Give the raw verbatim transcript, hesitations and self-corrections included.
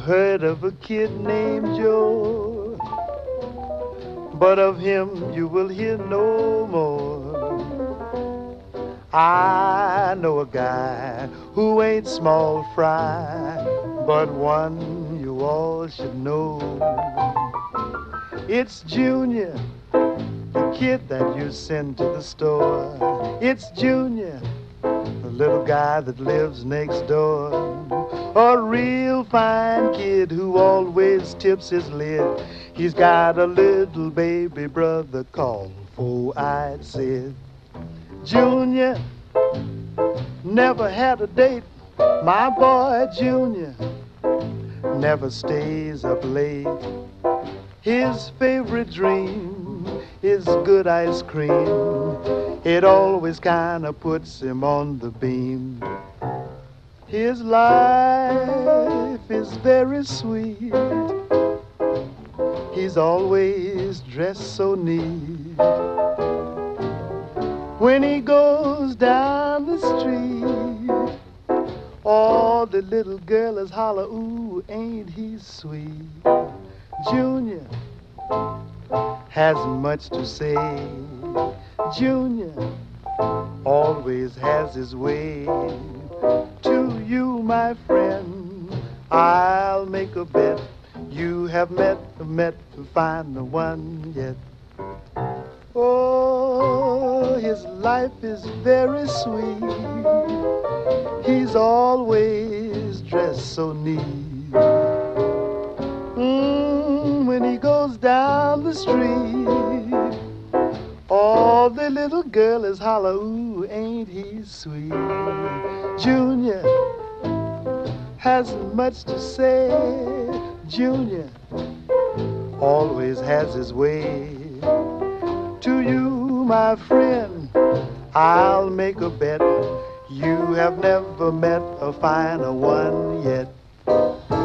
heard of a kid named Joe, but of him you will hear no more. I know a guy who ain't small fry, but one you all should know. It's Junior, the kid that you send to the store. It's Junior, the little guy that lives next door. A real fine kid who always tips his lid. He's got a little baby brother called Four-Eyed Sid. Junior never had a date. My boy Junior never stays up late. His favorite dream is good ice cream. It always kinda puts him on the beam. His life is very sweet. He's always dressed so neat. When he goes down the street, all the little girls holler, ooh, ain't he sweet. Junior has much to say. Junior always has his way. To you, my friend, I'll make a bet. You have met, met to find the one yet. Oh, his life is very sweet. He's always dressed so neat. Mm, when he goes down the street, all the little girls holler, ooh, ain't he sweet. Junior has much to say. Junior always has his way. To you, my friend, I'll make a bet. You have never met a finer one yet.